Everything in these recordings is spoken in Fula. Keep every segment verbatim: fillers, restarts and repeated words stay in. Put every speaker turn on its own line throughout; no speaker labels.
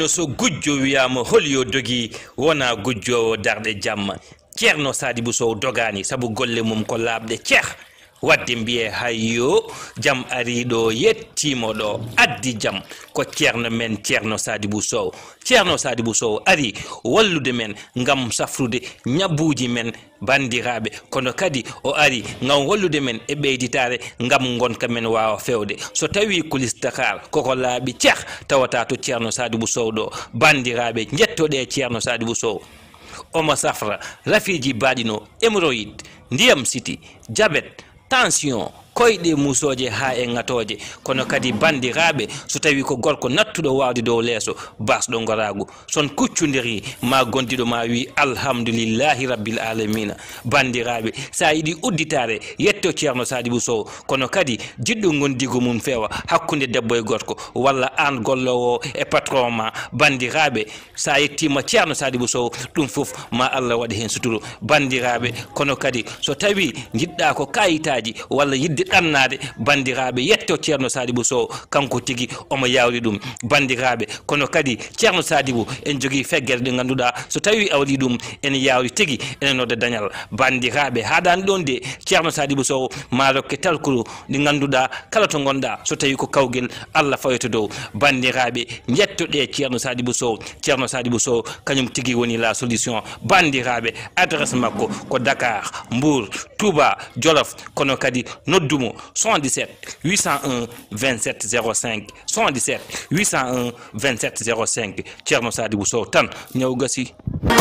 sino so gujjo wiyama holyo dogi wona gujjowo darde jamma ceerno Sadibou Sow dogani sabu golle mum ko labde ceeh wadde mbiye hayyo jam ariɗo yettimo ɗo addi jam ko ceerno men ceerno Sadibou Sow ceerno Sadibou Sow ari wallude men ngam safrude ñabbuji men bandiraɓe kono kadi o ari ngam wallude men e ɓeyditare ngam gonka men wawa fewde so tawi kulis Dakar koko laaɓi ceeh tawata to ceerno Sadibou Sow ɗo bandiraɓe jettoɗe ceerno Sadibou Sow omo safra rafiji baɗino hémorroïde ndiyam siti diabète tension koyɗe musoje ha e ngatoje kono kadi bandiraɓe so tawi ko gorko nattuɗo wawde dow leeso basɗo goragu son kuccudiri ma gondiɗo ma wi alhamdulillahi rabbil alamina bandiraɓe sa yiiɗi udditare yetto ceerno Sadibou Sow kono kadi jiɗɗo gondigo mum fewa hakkude debbo e gorko walla an gollowo e patron ma bandiraɓe sa yettima ceerno Sadibou Sow ɗum foof ma Allah waɗi hen suturu bandiraɓe kono kadi so tawi jiɗɗa ko kayitaji walla yidde ɗannade bandiraɓe yetto ceerno Sadibou Sow kanko tigui omo yawri ɗum bandiraɓe kono kadi ceerno Sadibou en jogui feggere ɗe ganduɗa so tawi awli ɗum ene yawri tigui ene nodda dañal bandiraɓe haɗani ɗon de ceerno Sadibou Sow ma rokke talkuru ɗi ganduɗa kala to gonɗa so tawi ko kawguel Allah fayoto dow bandiraɓe jettoɗe ceerno Sadibou Sow ceerno Sadibou Sow kañum tigui woni la solution bandiraɓe adresse makko ko Dakar Mbour Touba Jolof kono kadi noddumo soixante-dix-sept huit cent un vingt-sept zéro cinq soixante-dix-sept huit cent un vingt-sept zéro cinq ceerno Sadibou Sow tan ñaw gasi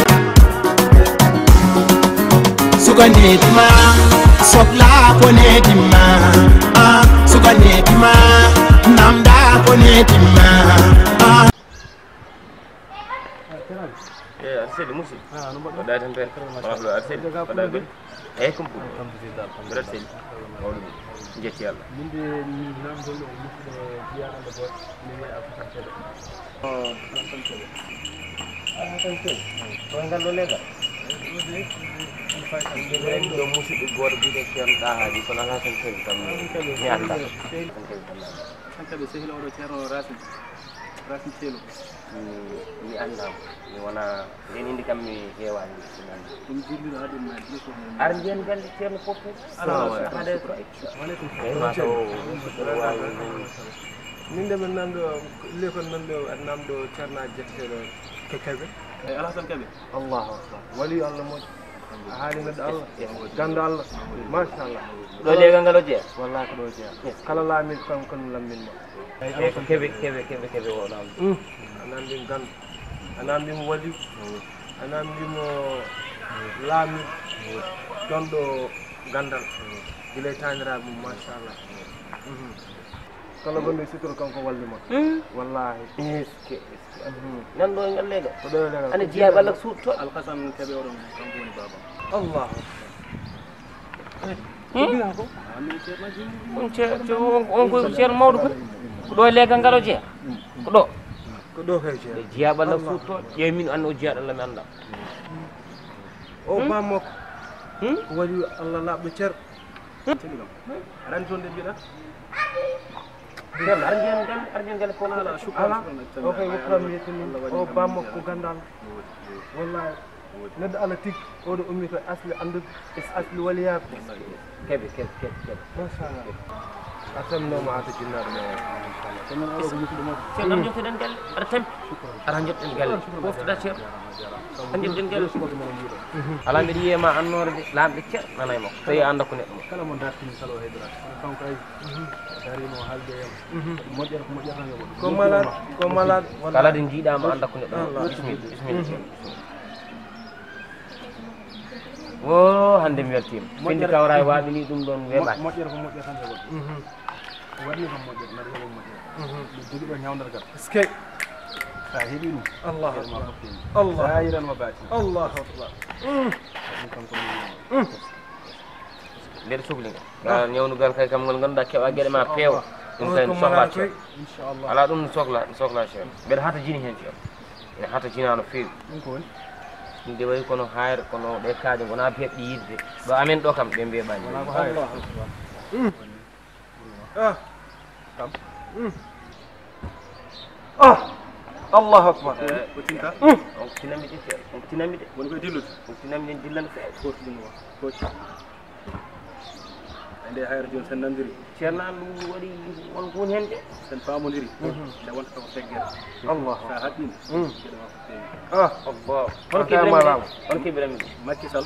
suganedima sokla konedima ah suganedima namda konedima
eh arseli musi ah no bodda tan ben wala arseli bodda ben e kom kom arseli wala jetti yalla minde nam dollo musi biya anda bo ni afrika tede oh tan tede ah tan tede ko ngallo lega do musi do gor bi de ken da haji ko nana tan tede tam ni anda tan tede sehilo do cero rasim rasim celo mi anda mi wona len indi kam mi hewani dum jillu hadi ma diko ar ngeen galle ceerno fofu ala hade ko min de men nando le ko nando namdo ceerna jettedo kekabe ay alasan kabe allahu akbar wali allah mo haali ned allah ganda allah ma sha allah do le gangalo je wallahi ko do je kala la min kam kon lam min ma ay kebe kebe kebe kebe wona anandi gan anandi mo wali anandi mo lami dondo gandal dile tanira mo masha Allah kala gonde sitoro kanko walli ma wallahi eske nan do ngalle do do le ana jiya balak suto al qasam kabe oron kanko ni baba Allah hmm ko amin ceerno jim on ceerno on ko ceerno mawdo ko do le gangalo je ko do ko do kay ceerno jiya balak suto je min an o jiya Allah mi anda o bammo hmm wali Allah labbe cer ran tonde bida ceerno arjen gal arjen gal ko ala shukran o kay wukram yetini o bammo ko gandal wallahi neddo ala tik o do ummi to asli andu is asli waliya kebe kebe kebe masha Allah atam no ma ata jinnar mo inshallah tan o ko mutu mo ceerno am jotten gal ara tam ara jotten gal wofta ceer an jotten gal ala mi yema annore de lambe ceer nanay mo tawi anda ko neddo kala mo dartini salo hedra kanko ay dari mo halde modjer ko modjer tan ko malad ko malad kala de jiida ma anda ko neddo bismillah bismillah wo hande mi weltima pindi kawra waɓi ni ɗum ɗon weɓa moƴƴere ko moƴƴere tan heɓa waɗni kam moƴƴere mbaɗa heɓa moƴƴere ɗum jogi ɗo ñawdargal eskey sa heeɓi ɗum allah allah ayiran ma baati allahu akbar ɗum kanko nder sohlinga ga ñawnugal kay kam ngol ganduɗa keɓa gueɗe ma peewa ɗum tan sohla ceer inchallah ala ɗum sohla sohla ceer mbeɗa hata jini hen ceer ene hata jina no feewi ɗum ko woni inde way kono hayre kono be kaaje wona beɓɗi yidde do amen do kam be mbeɓani ah kam ah allahu akbar
o tinta
on tinami de on tinami de
woni koye dillude
on tinami de dillan fe
goto ɗum o goto ande hayre joni sen nandiri
ceerno an ɗum waɗi won ko woni hen de
sen famodiri nde wonta koko feggere
allah
sa haqqima gueɗe ma ko feewi
ah
allah
on
on keɓirami on keɓirami
Macky Sall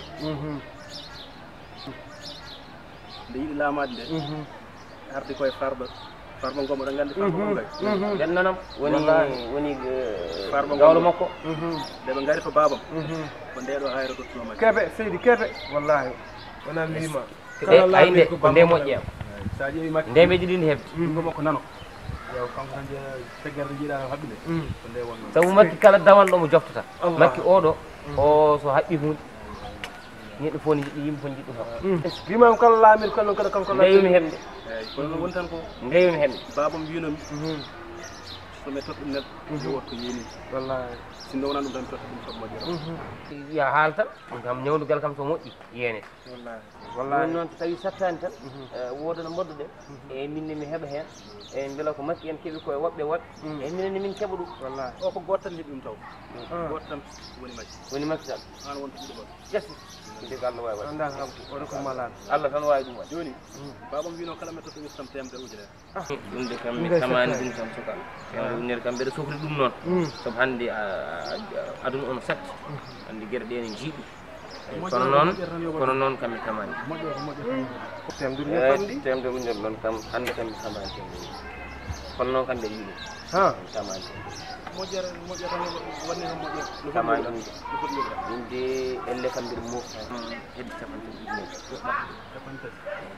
nde yiɗi laamade nde ardi koye farba farba ngom oɗon gandi farba ngom kay
nden nanam woni woni
farba
gawlo makko
nde ɓe ngari to babam ko ndeɗo hayre dottuno Macky
keɓe seydi keɓe wallahi wona mbima
e ay nde ko nde moƴƴeem
sa ƴeewi Macky
nde ɓe jiɗini heɓde
ɗum makko nano yo kanko tan je feggere jiiɗa haɓɓide ko nde wonno
sabu Macky kala dawanɗo mo joftata Macky oɗo o so haɓɓi hunde neɗɗo fof ne jiɗi yimɓe fof ne jiɗɗum haɓ
mbimam kala laamir kala kala kanko
ndeyumi heɓde
eyyi kono noon woni tan ko
ndeyumi heɓde
babam winomi somi totta ɗum neɗɗo yo wot ko yeeni
wallahi
sinno wona ɗum tan mi totta ɗum somo moƴƴira
ya haal tan kam ñawdugal kam so moƴƴi yene
wallahi
woni
wallahi
noon so tawi sattani tan wodano mbadduɗen eyyi minne mi heeɓa hen eyyi beela ko Macky en keeɓi koye woɓɓe woɓɓe eyyi minenne min keeɓa ɗum
wallahi
o ko goto tan heeɓi ɗum taw goto tan woni Macky
woni Macky Sall
an wonta ɗiɗo ɓon
ƴetti nde ko Allah wawi waɗ
anda kam oɗo ko malade
Allah tan wawi ɗum waɗ
joni babam wino kala metto to wirtam temedere ujunere
ɗum de kam mi tamani ɗum kam sukal kene ujunere kam mbeɗa sohli ɗum noon saabu hannde aduna ono satti hannde gueɗe ɗe ne jiiɗi kono noon kono noon kam mi tamani
moƴƴo ko moƴƴo
temduri
eyi
ñeppam ɗi
temde ujunere noon kam hannde kam mi tamani temde kono noon kam mbeɗa yiiɗi
ha
mi tamani temde
moƴƴere moƴƴo tan wanni tan moƴƴo no
tamani
foti
ɗum de
no foti wirda
ɗum de elle kam mbiɗa mofta hedde capanɗe ujunere
capantati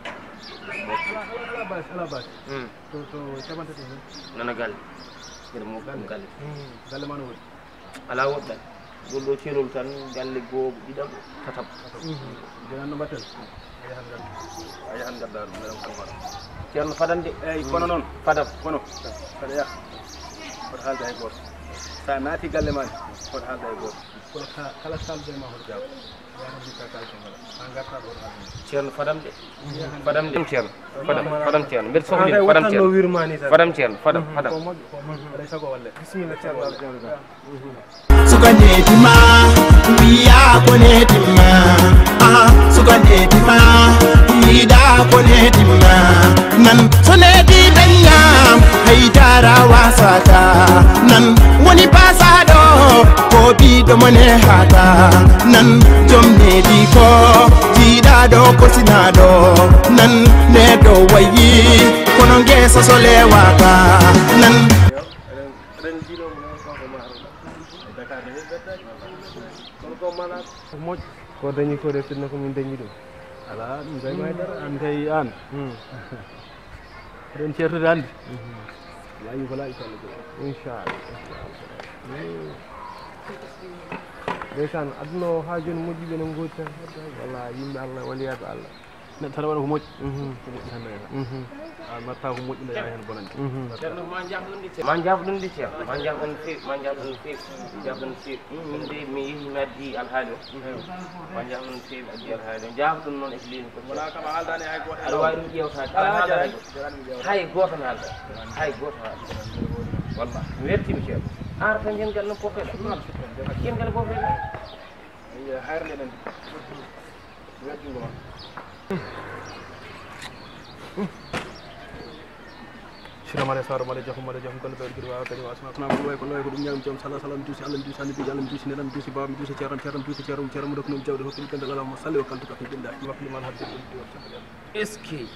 ala base ala base to to capantati hen
nana galle mbiɗa mofta ɗum galle
galle ma no woni
ala woɗɗan gonɗo ceerol tan galle goo ɗiɗaɓo tataɓo
jonan no mbatten a yahan gadda a yahan gadda ɗum meɗen kono waɗa
ceerno fadan de
eyyi kono noon
fadam
kono saɗa yaha hoto haalde hay goto sa naati galle ma hoto haalde hay goto kono kala kalde ma hoto jaabo yahan jikka kalde ngala an garta ɗo hoto haalde
ceerno fadam de fadam de ceerno fadam fadam ceerno mbeɗa sohli
kay
fadam
wattanno
ceerno
wirmani tan
fadam ceerno fadam fadam
ko moƴƴo ko moƴƴo aɗa sago walle
bisimilla ceerno Allah ceerno tan
sukanetima wiya konetima ah sukanetima yiɗa konetima nan sonedi dañam haydara wasata nan woni pasaɗo ko ɓiɗo mone hata nan jomnedi ko jiiɗaɗo kosinaɗo nan neɗo wayi kono guesa so lewaka nan
eɗen jiiɗomo noon kanko maharo Dakar ne heeɓi beddaki kono ko malade ko moƴƴo
ko dañi ko de firna ko min dañi ɗum
ala ɗum dañma haydara an kay an eɗen ceertude hannde laaƴi ko laaƴi ko Allah jogi
inchallah ndeysan aduna o ha joni moƴƴiɓe ne goodi tan walla yimɓe Allah waliyaɓe Allah
neɗɗo tan waɗa ko moƴƴi ko moƴƴi tan nayata an matta ko moƴƴi ndeya hen bonande
ceerno ma jafɗum de ceerno ma jafɗum de ceerno ma jafɗum no feewi ma jafɗum no feewi jafɗum no feewi min de mi yeehi mi addi alhaali o ma jafɗum no feewi addi alhaali o jafɗum noon e ko leydi ko
wona kam a haaldani hay goto
aɗa wawi ɗum ƴewtade ala haaldani hay goto hay goto ne haalda hay goto ne haalda walla mi wertima ceerno ara tan jen gal no pofeɗa jen gal pofeɗa
hayre ndeɗen weddingo ma siramare sawro mbaɗa jahum mbaɗa jahum golle ɓeɗo guiɗo wawa kadi wasma kono ko way ko loy ko ɗum ñaami joom salah salah mi duusi Allah mi duusi annabijo Allah mi duusi neɗam mi duusi baba mi duusi ceeram ceeram duusi ceeram ceeram mo dokkunomi jawde hokkuɗi gandal alama salli o kaltuka fi billahi wakli man hadde ɗum ɗi watta
est ce que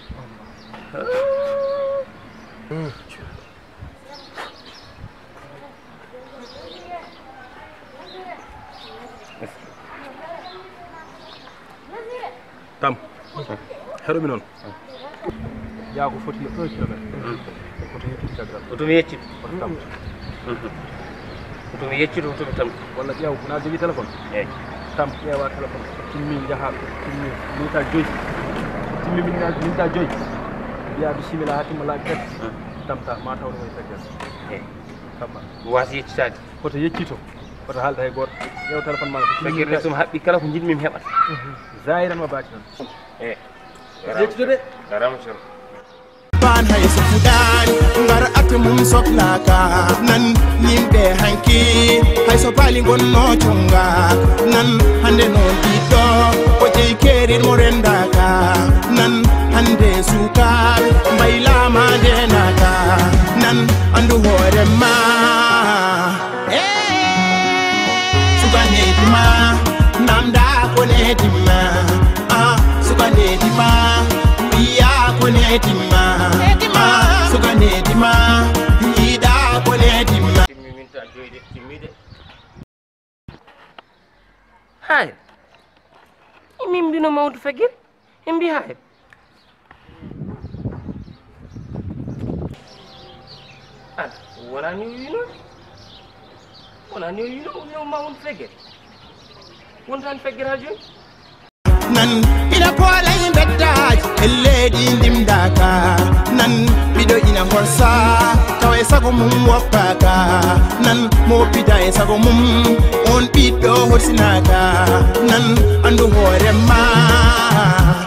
tam heɗomi noon yaa ko foti no un kilométre oto yettude caggal
otomi yeccito
oto tam
otomi yeccito otomi tam
walla ƴeew wona jogui téléphone
eyyi
tam ƴeewa téléphone timmi jaaha timmi minita joyyi timmi minita joyyi mbiya bisimilla ha timma laaɓi tati tamta ma tawno koye feggere
eyyi
tamma
wasa yeccitade
koto yeccito koto haalda hay goto ƴeew téléphone ma
fekkere somi haɓɓi kala ko jiɗmi mi heɓat
zairan ma baati tan
eyyi
yeccito de
garama ceerno
ban hay so fudani ngar at mum soklaka nan nimbe hanki hay so pali gonno chunga nan hande non dito o jey kerir mo rendaka nan hande sukabe mbayla ma denaka nan andu hore ma eh sugane dima namda ko ne dima ah sugane dima wiya ko ne dima ah sugane dima ida ko ne dima
timminta joyde timmide hay min mbino mawdu fegir e mbi hay ah wona ni wino wona ni wino no mawdu fegir won tan fegir ha joni
nan ina pola imbeddaji elledi ndimdaka nan bido ina horsa tawa e sago mum woppaka nan mo pida e sago mum on ɓiɗɗo horsinaka nan andu hoore ma